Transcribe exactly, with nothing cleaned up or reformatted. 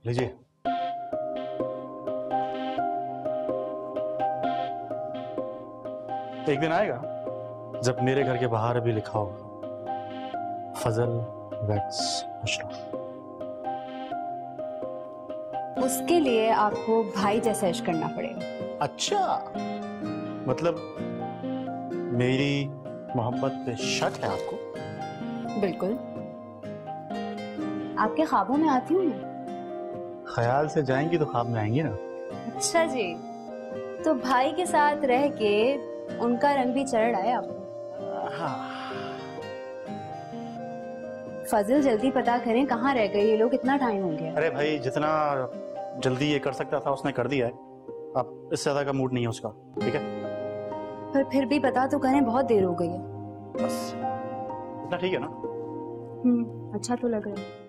लीजिए। एक दिन आएगा जब मेरे घर के बाहर भी लिखा होगा फजल वैक्स मुश्रा। उसके लिए आपको भाई जैसा इश्क करना पड़ेगा। अच्छा, मतलब मेरी मोहब्बत पे शक है आपको? बिल्कुल, आपके ख्वाबों में आती हूँ मैं। ख्याल से जाएंगी तो ख्वाब में आएंगी ना। अच्छा जी, तो भाई के साथ रह के उनका रंग भी चढ़ आया आपको। हाँ। फजल जल्दी पता करें कहाँ रह गए ये लोग, इतना टाइम हो गया। अरे भाई, जितना जल्दी ये कर सकता था उसने कर दिया है। अब इससे ज्यादा का मूड नहीं है उसका, ठीक है? पर फिर भी पता तो करें, बहुत देर हो गई है। बस इतना ठीक है ना? हम्म, अच्छा तो लग रहा है।